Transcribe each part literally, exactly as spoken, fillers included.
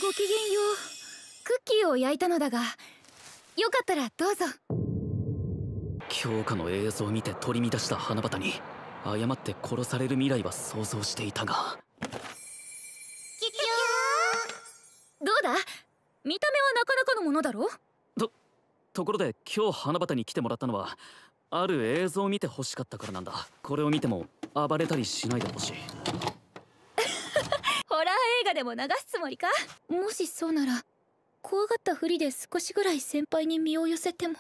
ごきげんよう。クッキーを焼いたのだが、よかったらどうぞ。 強化の映像を見て取り乱した花畑に誤って殺される未来は想像していたが。 キキュー。どうだ、見た目はなかなかのものだろ。 とところで今日花畑に来てもらったのはある映像を見て欲しかったからなんだ。これを見ても暴れたりしないでほしい。 ホラー映画でも流すつもりか。もしそうなら怖がったふりで少しぐらい先輩に身を寄せても。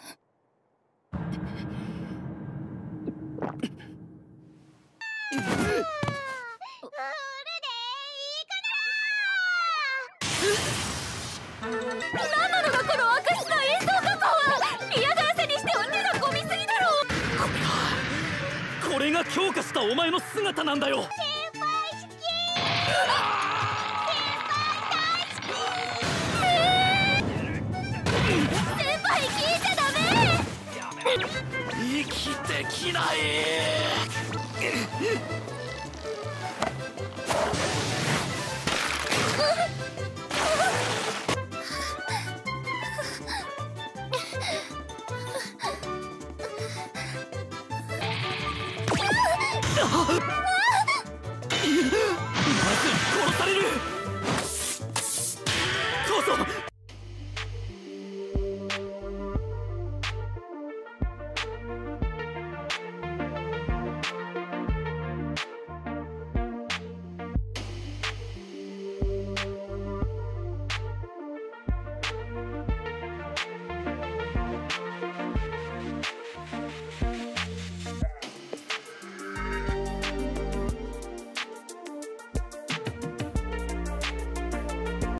何なのだこの悪質な演奏加工は。嫌がらせにしては手が込みすぎだろう。 これがこれが強化したお前の姿なんだよ。 先輩好き。先輩聞いちゃダメ。 生きてきない。